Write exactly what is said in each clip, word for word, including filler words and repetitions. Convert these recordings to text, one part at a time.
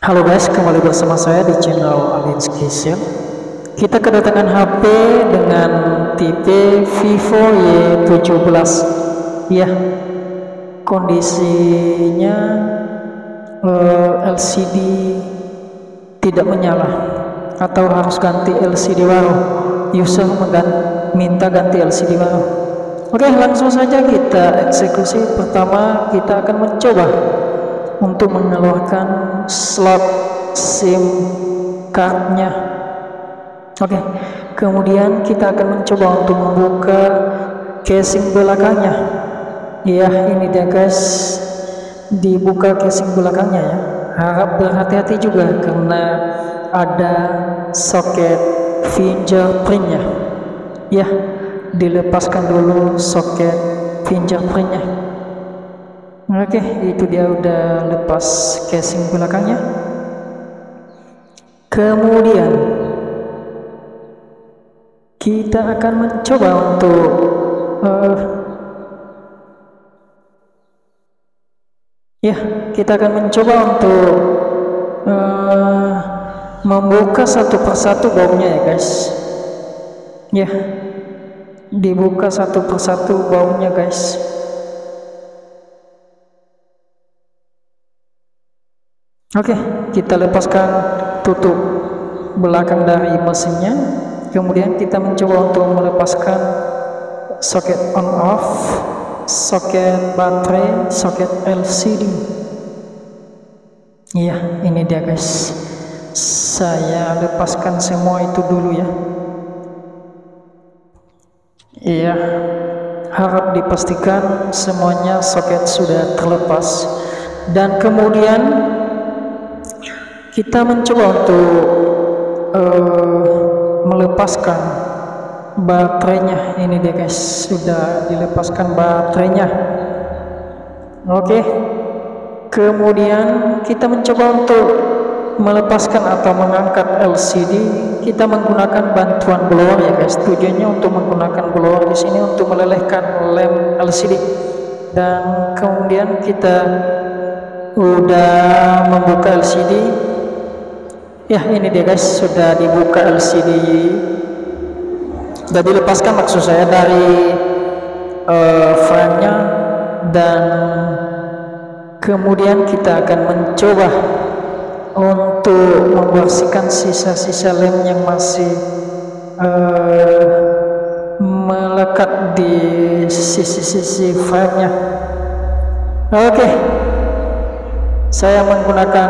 Halo guys, kembali bersama saya di channel Aliens Kitchen. Kita kedatangan H P dengan tipe Vivo Y tujuh belas. Ya, kondisinya uh, L C D tidak menyala atau harus ganti L C D baru. User minta ganti L C D baru. Oke, langsung saja kita eksekusi. Pertama, kita akan mencoba untuk mengeluarkan slot SIM cardnya. Oke, kemudian kita akan mencoba untuk membuka casing belakangnya. Ya, ini dia guys, dibuka casing belakangnya ya. Harap berhati-hati juga karena ada soket fingerprintnya. Ya, dilepaskan dulu soket fingerprintnya. Oke, itu dia udah lepas casing belakangnya. Kemudian kita akan mencoba untuk uh, ya, kita akan mencoba untuk uh, membuka satu persatu bautnya ya guys. Ya, dibuka satu persatu bautnya guys. Oke, kita lepaskan tutup belakang dari mesinnya. Kemudian kita mencoba untuk melepaskan soket on off, soket baterai, soket L C D. Iya, ini dia guys. Saya lepaskan semua itu dulu ya. Iya, harap dipastikan semuanya soket sudah terlepas. Dan kemudian kita mencoba untuk uh, melepaskan baterainya. Ini dia guys, sudah dilepaskan baterainya. Oke, kemudian kita mencoba untuk melepaskan atau mengangkat L C D. Kita menggunakan bantuan blower ya guys. Tujuannya untuk menggunakan blower di sini untuk melelehkan lem L C D. Dan kemudian kita udah membuka L C D. Ya, ini dia guys, sudah dibuka L C D, sudah dilepaskan maksud saya dari uh, frame-nya. Dan kemudian kita akan mencoba untuk membersihkan sisa-sisa lem yang masih uh, melekat di sisi-sisi frame-nya. Oke, saya menggunakan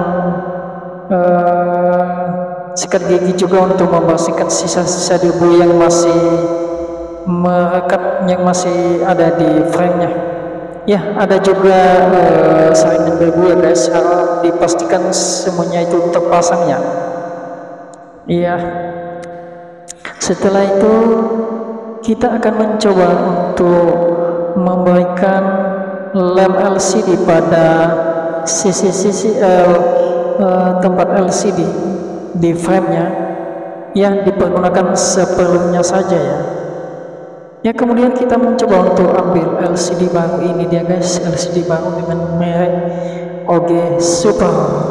Uh, sikat gigi juga untuk membersihkan sisa-sisa debu yang masih merekat, yang masih ada di frame-nya. Ya, ada juga uh, saringan debu ya guys. Harap dipastikan semuanya itu terpasang ya. Iya. Setelah itu kita akan mencoba untuk memberikan lem L C D pada sisi-sisi uh, Uh, tempat L C D di frame-nya, yang dipergunakan seperlunya saja ya. Ya, kemudian kita mencoba untuk ambil L C D baru. Ini dia guys, L C D baru dengan merek O G Super.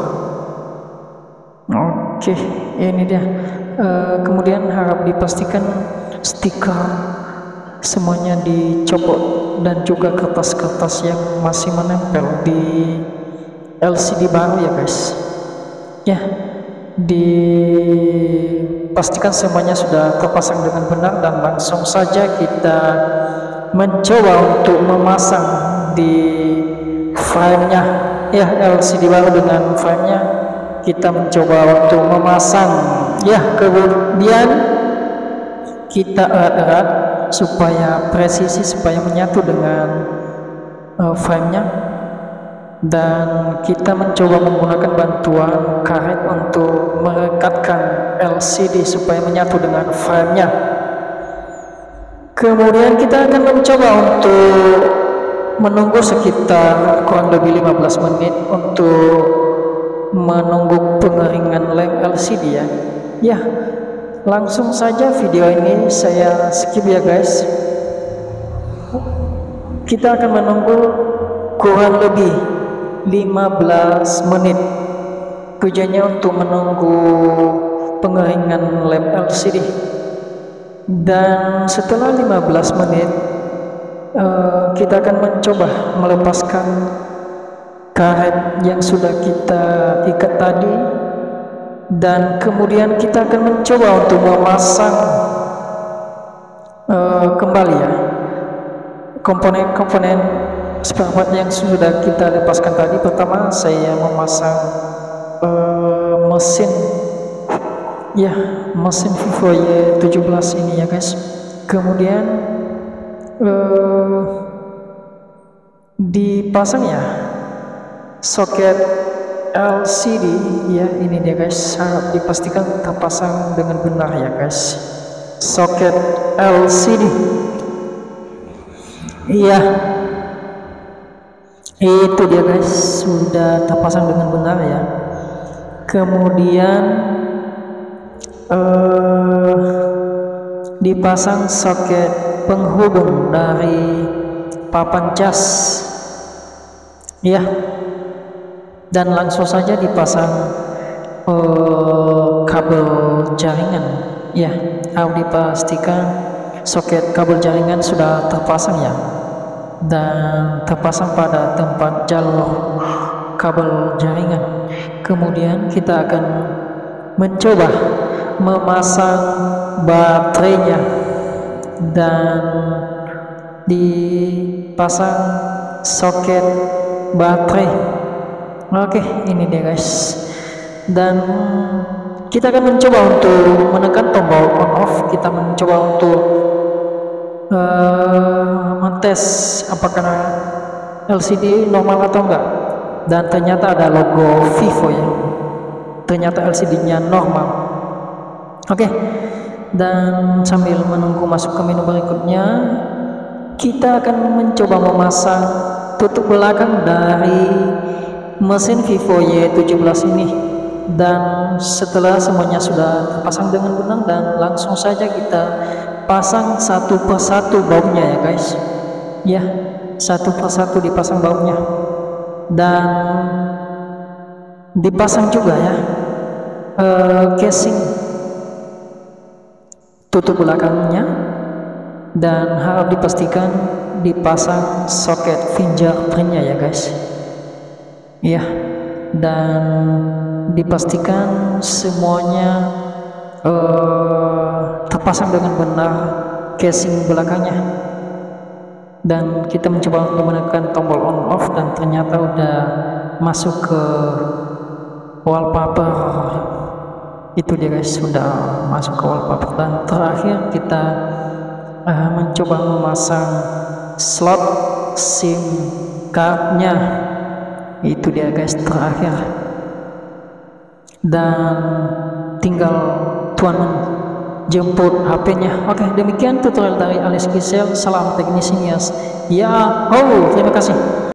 Oke, ini dia. Uh, kemudian harap dipastikan stiker semuanya dicopot dan juga kertas-kertas yang masih menempel di L C D baru ya guys. Ya, dipastikan semuanya sudah terpasang dengan benar. Dan langsung saja kita mencoba untuk memasang di frame-nya. Ya, L C D baru dengan frame-nya kita mencoba untuk memasang. Ya, kemudian kita erat-erat supaya presisi, supaya menyatu dengan uh, frame-nya. Dan kita mencoba menggunakan bantuan karet untuk merekatkan L C D supaya menyatu dengan frame-nya. Kemudian kita akan mencoba untuk menunggu sekitar kurang lebih lima belas menit untuk menunggu pengeringan lem L C D ya. Ya, langsung saja video ini saya skip ya guys. Kita akan menunggu kurang lebih lima belas menit. tujuannya untuk menunggu pengeringan lem L C D. Dan setelah lima belas menit uh, kita akan mencoba melepaskan karet yang sudah kita ikat tadi, dan kemudian kita akan mencoba untuk memasang uh, kembali ya komponen-komponen spare part yang sudah kita lepaskan tadi. Pertama saya memasang uh, mesin ya mesin Vivo Y tujuh belas ini ya guys. Kemudian uh, dipasang ya soket L C D ya, ini dia guys, harap dipastikan terpasang dengan benar ya guys, soket L C D iya, itu dia guys, sudah terpasang dengan benar ya. Kemudian uh, dipasang soket penghubung dari papan cas ya, dan langsung saja dipasang uh, kabel jaringan ya. Harus dipastikan soket kabel jaringan sudah terpasang ya, dan terpasang pada tempat jalur kabel jaringan. Kemudian kita akan mencoba memasang baterainya, dan dipasang soket baterai. Oke, ini dia guys, dan kita akan mencoba untuk menekan tombol on off. Kita mencoba untuk uh, mentes apakah L C D normal atau enggak, dan ternyata ada logo Vivo ya, ternyata L C D-nya normal. Oke, dan sambil menunggu masuk ke menu berikutnya, kita akan mencoba memasang tutup belakang dari mesin Vivo Y tujuh belas ini. Dan setelah semuanya sudah terpasang dengan benar, dan langsung saja kita pasang satu persatu bautnya ya guys ya, satu persatu dipasang bautnya, dan dipasang juga ya uh, casing tutup belakangnya, dan harap dipastikan dipasang soket fingerprintnya ya guys ya, dan dipastikan semuanya uh, terpasang dengan benar casing belakangnya. Dan kita mencoba untuk menekan tombol on off, dan ternyata udah masuk ke wallpaper. Itu dia guys, sudah masuk ke wallpaper. Dan terakhir kita uh, mencoba memasang slot SIM cardnya. Itu dia guys, terakhir. Dan tinggal tuan jemput H P-nya. Oke, demikian tutorial dari Alex Gisel. Salam teknisias. Ya, oh, terima kasih.